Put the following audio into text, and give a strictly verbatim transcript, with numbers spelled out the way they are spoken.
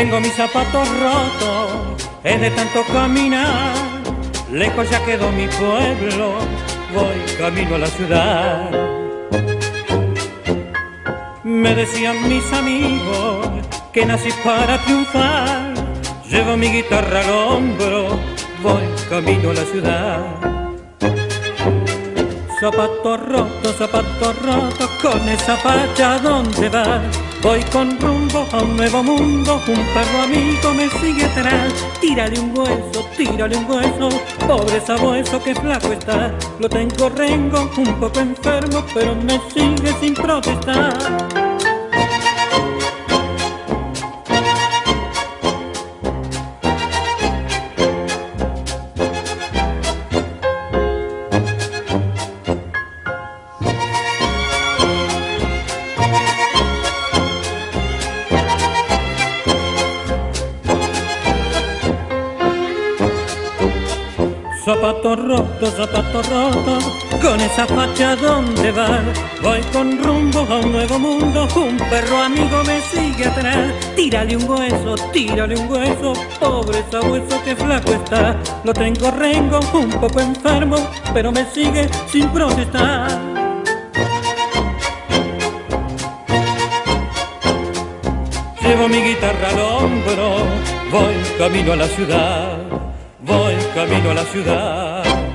Tengo mis zapatos rotos, es de tanto caminar. Lejos ya quedó mi pueblo, voy camino a la ciudad. Me decían mis amigos que nací para triunfar. Llevo mi guitarra al hombro, voy camino a la ciudad. Zapatos rotos, zapatos rotos, con esa facha ¿dónde vas? Voy con rumbo a un nuevo mundo, un perro amigo me sigue atrás. Tírale un hueso, tírale un hueso, pobre sabueso que flaco está. Lo tengo rengo, un poco enfermo, pero me sigue sin protestar. Zapatos rotos, zapatos rotos, con esa facha ¿dónde vas? Voy con rumbo a un nuevo mundo, un perro amigo me sigue atrás. Tírale un hueso, tírale un hueso, pobre sabueso que flaco está. Lo tengo rengo, un poco enfermo, pero me sigue sin protestar. Llevo mi guitarra al hombro, voy camino a la ciudad. Voy camino a la ciudad.